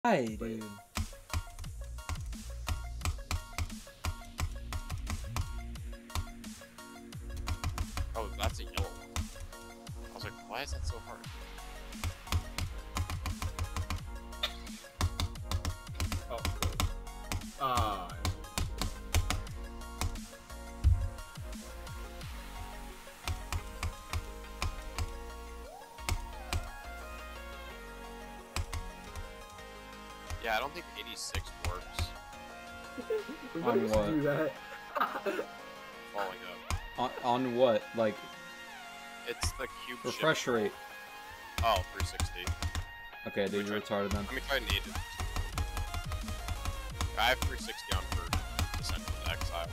Hi, dude. Oh, that's a yellow one. I was like, why is that so hard? Oh, good. Ah. Yeah, I don't think 86 works. We On used to what? do that. Falling up. On what? Like, It's the cube refresh shift. rate. Oh, 360. Okay, dude, you're retarded then. Let me try native. I have 360 on for Descent into Exile.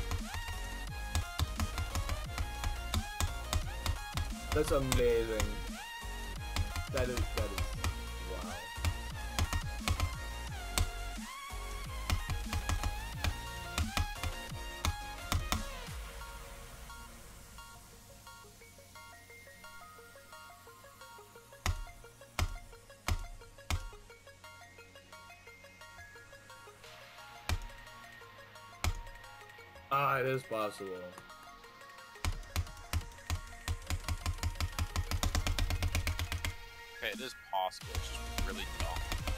That's amazing. That is wow. Ah, it is possible. Okay, it is possible, it's just really dumb.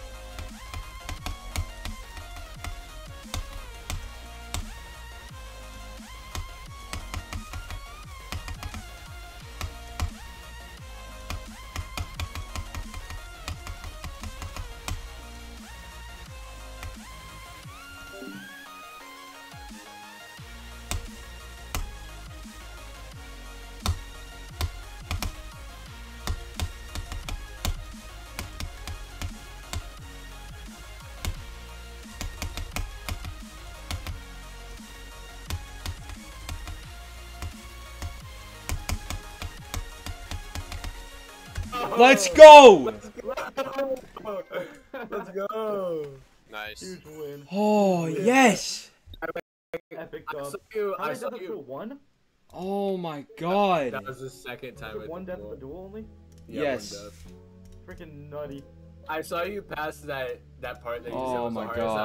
Let's go! Let's go! Nice. Huge win. Oh, yes! Epic I dub. saw you. How I many saw deaths for you. one? Oh my god. That was the second time. One death of the duel only? Yeah, Yes. one death. Freaking nutty. I saw you pass that part that you said Oh was the my hardest. god.